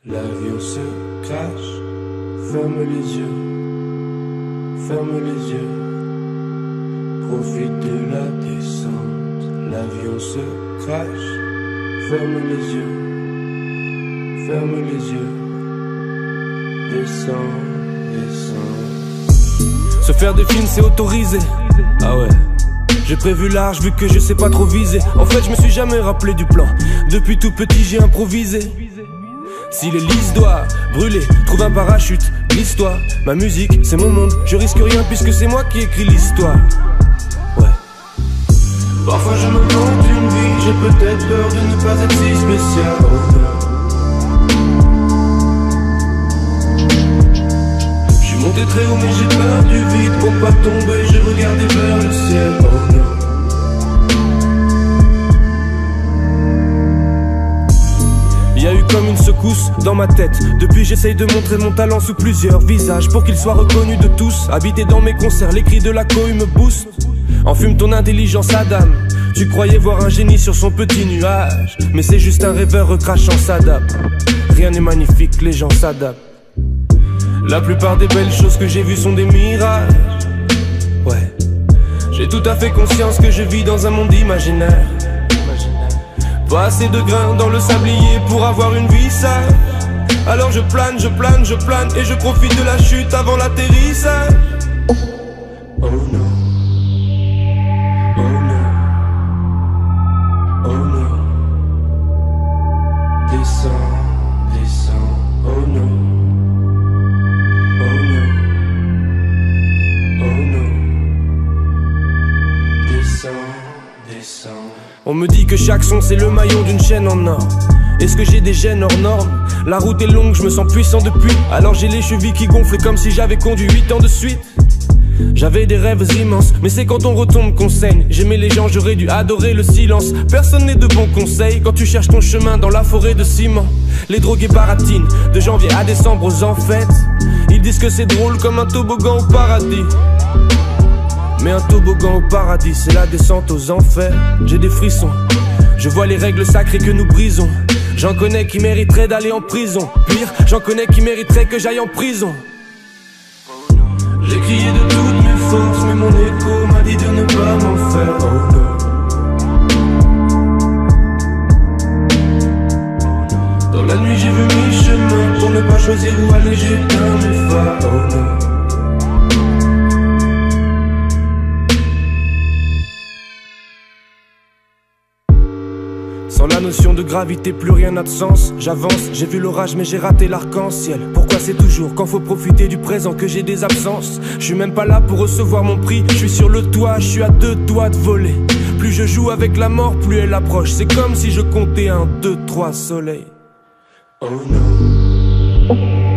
L'avion se crache, ferme les yeux, ferme les yeux, profite de la descente. L'avion se crache, ferme les yeux, ferme les yeux, descends, descends. Se faire des films c'est autorisé, ah ouais. J'ai prévu large vu que je sais pas trop viser. En fait je me suis jamais rappelé du plan. Depuis tout petit j'ai improvisé. Si l'hélice doit brûler, trouve un parachute, glisse-toi. Ma musique c'est mon monde, je risque rien puisque c'est moi qui écris l'histoire. Ouais. Parfois je me monte une vie, j'ai peut-être peur de ne pas être si spécial. Je suis monté très haut mais j'ai peur du vide. Pour pas tomber, j'ai regardé vers le ciel. Il y a eu comme une secousse dans ma tête. Depuis j'essaye de montrer mon talent sous plusieurs visages pour qu'il soit reconnu de tous. Habité dans mes concerts, les cris de la cohue me boostent. Enfume ton intelligence Adam. Tu croyais voir un génie sur son petit nuage, mais c'est juste un rêveur recrachant s'adapte. Rien n'est magnifique, les gens s'adaptent. La plupart des belles choses que j'ai vues sont des mirages. Ouais. J'ai tout à fait conscience que je vis dans un monde imaginaire. Pas assez de grains dans le sablier pour avoir une vie sage. Alors je plane, je plane, je plane et je profite de la chute avant l'atterrissage. Oh non, oh non, oh non. Descends, descends, oh non, oh non, oh non. Descends, descends. On me dit que chaque son c'est le maillon d'une chaîne en or. Est-ce que j'ai des gènes hors normes? La route est longue, je me sens puissant depuis. Alors j'ai les chevilles qui gonflent comme si j'avais conduit 8 ans de suite. J'avais des rêves immenses, mais c'est quand on retombe qu'on saigne. J'aimais les gens, j'aurais dû adorer le silence. Personne n'est de bons conseils quand tu cherches ton chemin dans la forêt de ciment. Les drogués baratinent, de janvier à décembre aux enfêtes. Ils disent que c'est drôle comme un toboggan au paradis. Mais un toboggan au paradis, c'est la descente aux enfers. J'ai des frissons, je vois les règles sacrées que nous brisons. J'en connais qui mériteraient d'aller en prison. Pire, j'en connais qui mériteraient que j'aille en prison. J'ai crié de toutes mes forces, mais mon écho m'a dit de ne pas m'en faire. Dans la nuit j'ai vu mes chemins, pour ne pas choisir où aller j'éteins mes phares. Sans la notion de gravité, plus rien n'a de sens. J'avance, j'ai vu l'orage mais j'ai raté l'arc-en-ciel. Pourquoi c'est toujours quand faut profiter du présent que j'ai des absences? Je suis même pas là pour recevoir mon prix. Je suis sur le toit, je suis à 2 doigts de voler. Plus je joue avec la mort, plus elle approche. C'est comme si je comptais 1, 2, 3 soleils. Oh non.